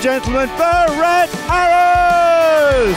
gentlemen, the Red Arrows!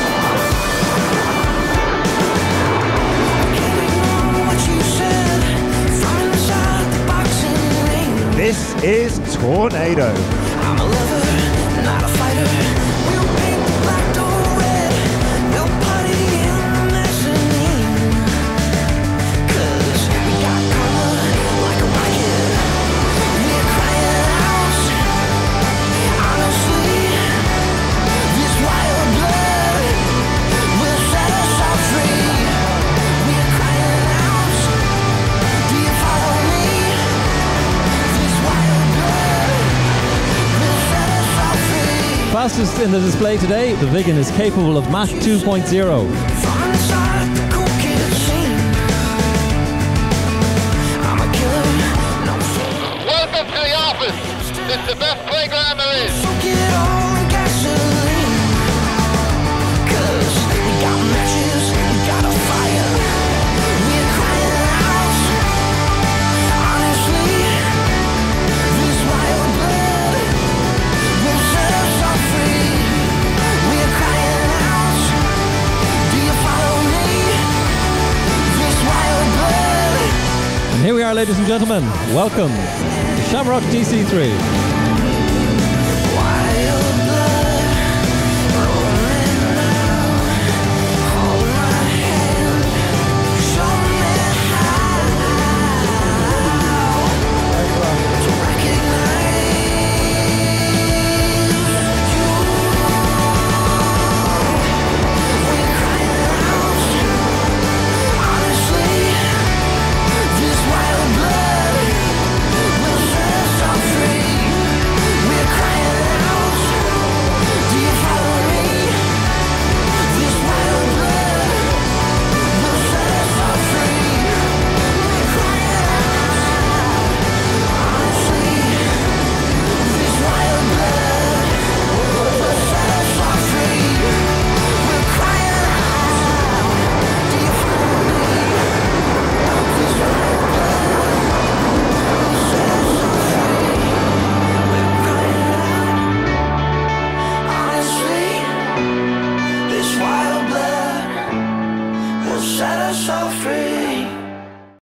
This is Tornado. I'm a lover, not a fighter. We'll paint the black door red. We'll party in the mezzanine. 'Cause we got karma like a rocket. We're crying out. Honestly, this wild blood will set us all free. We're crying out. Do you follow me? This wild blood will set us all free. Fastest in the display today, the Vigan is capable of Mach 2.0. From inside the cool kid scene, I'm a killer, no fear. Welcome to the office. It's the best playground there is. So get all in gasoline, 'cause we got matches, we got a fire. We're crying out, honestly, this wild blood will set us all free. We're crying out, do you follow me? This wild blood. And here we are, ladies and gentlemen. Welcome to Shamrock DC3.